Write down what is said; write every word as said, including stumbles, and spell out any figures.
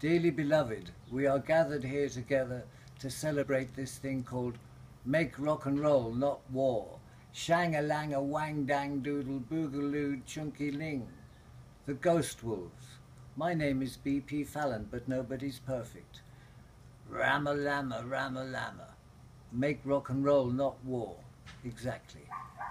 Dearly beloved, we are gathered here together to celebrate this thing called Make Rock and Roll, Not War. Shang-a-lang-a wang-dang-doodle boogaloo chunky-ling. The Ghost Wolves. My name is B P Fallon, but nobody's perfect. Ramalama, ramalama. Make rock and roll, not war. Exactly.